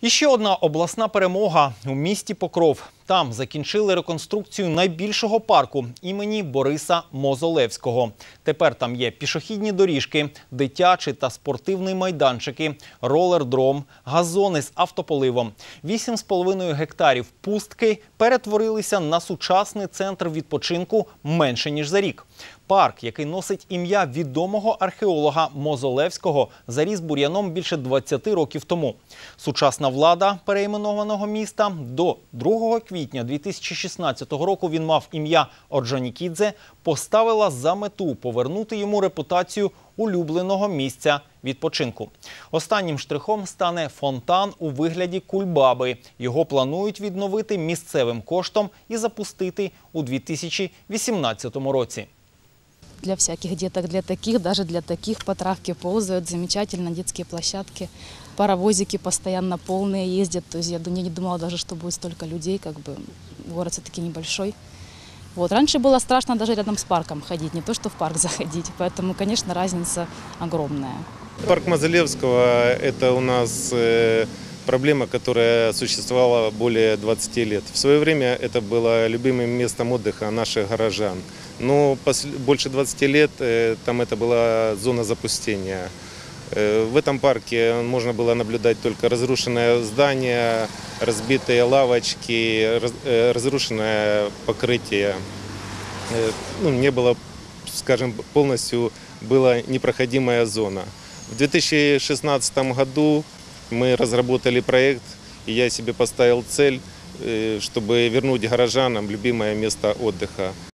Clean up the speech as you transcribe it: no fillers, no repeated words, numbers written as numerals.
І ще одна обласна перемога у місті Покров. Там закінчили реконструкцію найбільшого парку імені Бориса Мозолевського. Тепер там є пішохідні доріжки, дитячі та спортивні майданчики, ролер-дром, газони з автополивом. 8,5 гектарів пустки перетворилися на сучасний центр відпочинку менше ніж за рік. Парк, який носить ім'я відомого археолога Мозолевського, заріс бур'яном більше 20 років тому. Сучасна влада перейменованого міста до 2 квітня 2016 року він мав ім'я Орджонікідзе, поставила за мету повернути йому репутацію улюбленого місця відпочинку. Останнім штрихом стане фонтан у вигляді кульбаби. Його планують відновити місцевим коштом і запустити у 2018 році. Для всяких деток, даже для таких по травке ползают, замечательно, детские площадки, паровозики постоянно полные ездят. То есть я не думала даже, что будет столько людей, город все-таки небольшой. Раньше было страшно даже рядом с парком ходить, не то что в парк заходить, поэтому, конечно, разница огромная. Парк Мозолевского – это у нас проблема, которая существовала более 20 лет. В свое время это было любимым местом отдыха наших горожан. Но больше 20 лет там это была зона запустения. В этом парке можно было наблюдать только разрушенное здание, разбитые лавочки, разрушенное покрытие. Не было, скажем, полностью была непроходимая зона. В 2016 году мы разработали проект, и я себе поставил цель, чтобы вернуть горожанам любимое место отдыха.